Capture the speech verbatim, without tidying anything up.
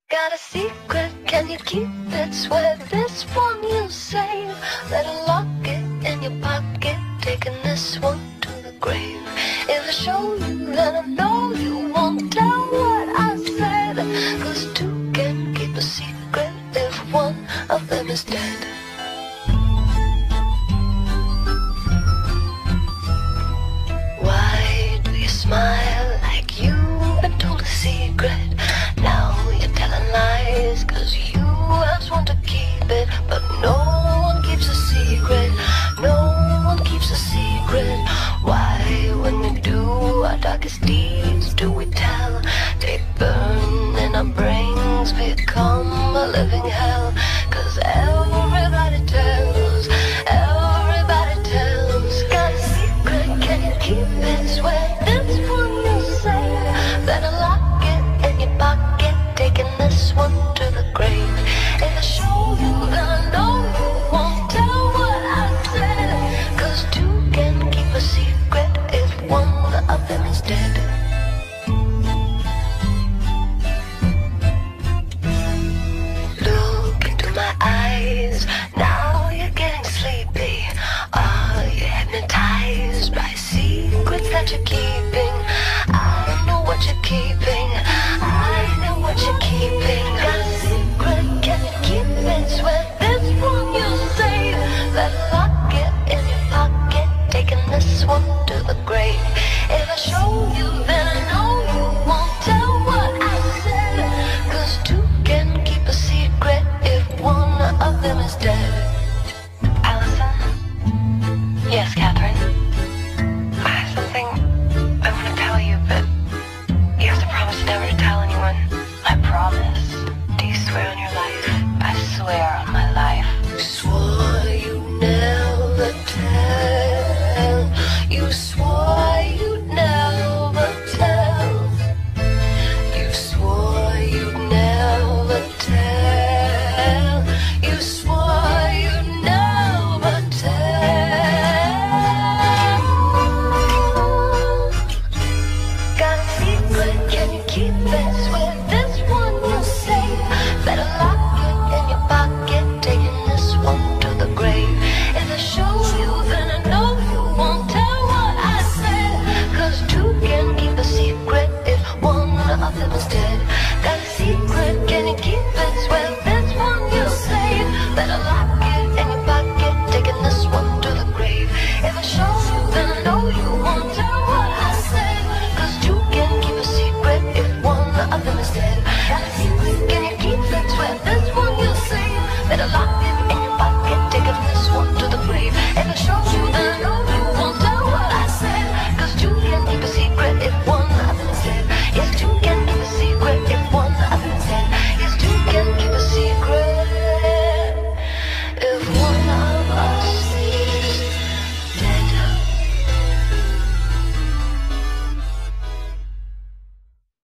Got a secret, can you keep it? Swear this one you'll save. Better lock it in your pocket, taking this one to the grave. If I show you, then I know you won't tell what I said. Cause two can keep a secret if one of them is dead. Why do you smile like you've been told a secret? Now you're telling lies, cause you have sworn to keep it. But no one keeps a secret, no one keeps a secret. Why, when we do our darkest deeds, do we tell? They burn in our brains, become a living hell. Cause everybody tells, everybody tells. Got a secret, can you keep it? Swear this one you say. Better lock it in your pocket, taking this one to the grave. If I show you, then I know you won't tell what I said. Cause two can keep a secret if one of them is dead. Look into my eyes, now you're getting sleepy. Are you hypnotized by secrets that you're keeping? I know what you're keeping, I know what you're keeping. Got a secret, can you keep it? Swear this one you say. Better lock it in your pocket, taking this one to the grave. If I show you, then I know you won't tell what I said. Cause two can keep a secret if one of them is dead. Allison? Yes, Catherine? I have something I want to tell you, but you have to promise never to tell anyone. I promise. Do you swear on your life? I swear